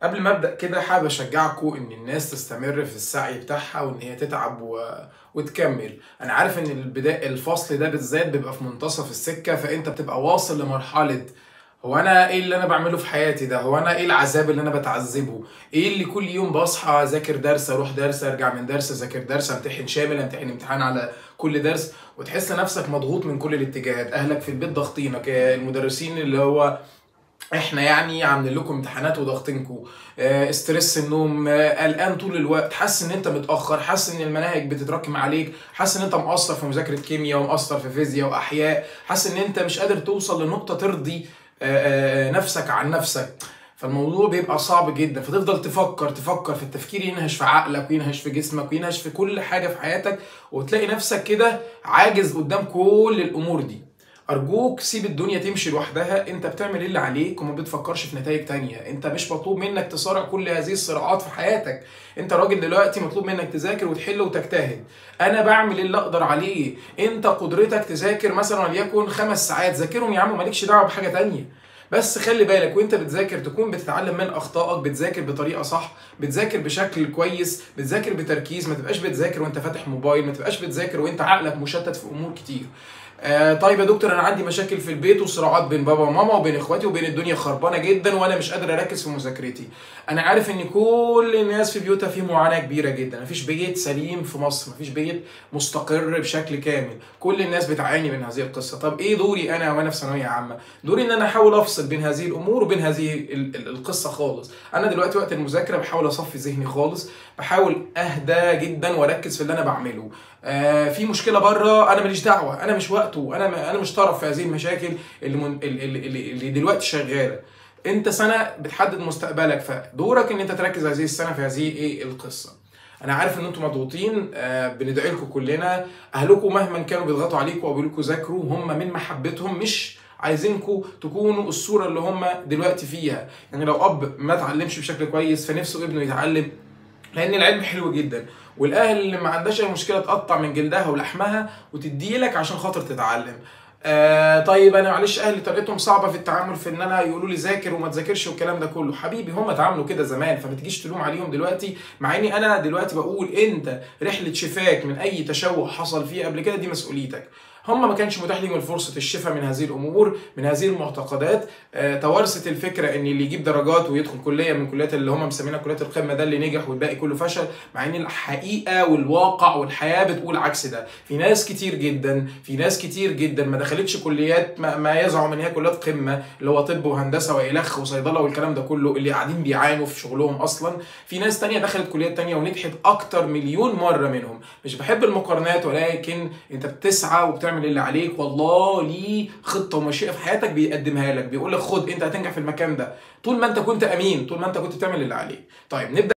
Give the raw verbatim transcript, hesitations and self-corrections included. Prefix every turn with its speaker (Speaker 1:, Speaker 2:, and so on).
Speaker 1: قبل ما ابدا كده حابب اشجعكم ان الناس تستمر في السعي بتاعها وان هي تتعب و... وتكمل. انا عارف ان البدايه الفصل ده بالذات بيبقى في منتصف السكه، فانت بتبقى واصل لمرحله هو انا ايه اللي انا بعمله في حياتي ده؟ هو انا ايه العذاب اللي انا بتعذبه؟ ايه اللي كل يوم بصحى اذاكر درس، اروح درس، ارجع من درس، اذاكر درس، امتحن شامل، امتحن امتحان على كل درس، وتحس نفسك مضغوط من كل الاتجاهات. اهلك في البيت ضاغطينك، المدرسين اللي هو احنا يعني عاملين لكم امتحانات وضاغطينكم، آه، استرس النوم، آه، قلقان طول الوقت، حاسس ان انت متاخر، حاسس ان المناهج بتتراكم عليك، حاسس ان انت مقصر في مذاكره كيمياء ومقصر في فيزياء واحياء، حاسس ان انت مش قادر توصل لنقطه ترضي آه، آه، نفسك عن نفسك. فالموضوع بيبقى صعب جدا، فتفضل تفكر تفكر في التفكير، ينهش في عقلك وينهش في جسمك وينهش في كل حاجه في حياتك، وتلاقي نفسك كده عاجز قدام كل الامور دي. ارجوك سيب الدنيا تمشي لوحدها، انت بتعمل اللي عليك وما بتفكرش في نتائج تانية. انت مش مطلوب منك تصارع كل هذه الصراعات في حياتك. انت راجل دلوقتي مطلوب منك تذاكر وتحل وتجتهد. انا بعمل اللي اقدر عليه. انت قدرتك تذاكر مثلا وليكن خمس ساعات، ذاكرهم يا عم، مالكش دعوه بحاجه تانية. بس خلي بالك وانت بتذاكر تكون بتتعلم من اخطائك، بتذاكر بطريقه صح، بتذاكر بشكل كويس، بتذاكر بتركيز، ما تبقاش بتذاكر وانت فاتح موبايل، ما تبقاش بتذاكر وانت عقلك مشتت في امور كتير. آه طيب يا دكتور، انا عندي مشاكل في البيت وصراعات بين بابا وماما وبين اخواتي وبين الدنيا خربانه جدا وانا مش قادر اركز في مذاكرتي. انا عارف ان كل الناس في بيوتها في معاناه كبيره جدا، مفيش بيت سليم في مصر، مفيش بيت مستقر بشكل كامل، كل الناس بتعاني من هذه القصه. طب ايه دوري انا وانا في ثانويه عامه؟ دوري ان انا احاول افصل بين هذه الامور وبين هذه ال- ال- القصه خالص. انا دلوقتي وقت المذاكره بحاول اصفي ذهني خالص، بحاول اهدى جدا واركز في اللي انا بعمله. آه في مشكله بره، انا ماليش دعوه، انا مش وقته، انا انا مش طرف في هذه المشاكل اللي من اللي, اللي, اللي دلوقتي شغاله. انت سنه بتحدد مستقبلك، فدورك ان انت تركز هذه السنه في هذه ايه القصه. انا عارف ان انتم مضغوطين، آه بندعي لكم كلنا. اهلكم مهما كانوا بيضغطوا عليكم او بيقولوا لكم ذاكروا، هم من محبتهم مش عايزينكم تكونوا الصوره اللي هم دلوقتي فيها. يعني لو اب ما اتعلمش بشكل كويس فنفسه ابنه يتعلم، لان العلم حلو جدا، والاهل اللي ما عندهاش اي مشكله تقطع من جلدها ولحمها وتدي لك عشان خاطر تتعلم. آه طيب انا معلش اهلي طريقتهم صعبه في التعامل، في ان انا يقولوا لي ذاكر وما تذاكرش والكلام ده كله. حبيبي هم اتعاملوا كده زمان، فما تجيش تلوم عليهم دلوقتي، مع اني انا دلوقتي بقول انت رحله شفاك من اي تشوه حصل فيه قبل كده دي مسؤوليتك. هم ما كانش متاح لهم فرصه الشفاء من هذه الامور، من هذه المعتقدات. آه توارثت الفكره ان اللي يجيب درجات ويدخل كليه من كليات اللي هم مسمينها كليات القمه ده اللي نجح والباقي كله فشل، مع ان الحقيقه والواقع والحياه بتقول عكس ده. في ناس كتير جدا في ناس كتير جدا ما دخلتش كليات ما, ما يزعم ان هي كليات قمه، اللي هو طب وهندسه والخ وصيدله والكلام ده كله، اللي قاعدين بيعانوا في شغلهم اصلا. في ناس تانية دخلت كليات تانية ونجحت اكتر مليون مره منهم. مش بحب المقارنات، ولكن انت بتسعى وبتعمل اللي عليك، والله ليه خطه ومشيئه في حياتك بيقدمها لك، بيقول لك خد انت هتنجح في المكان ده طول ما انت كنت امين، طول ما انت كنت بتعمل اللي عليك. طيب نبدا.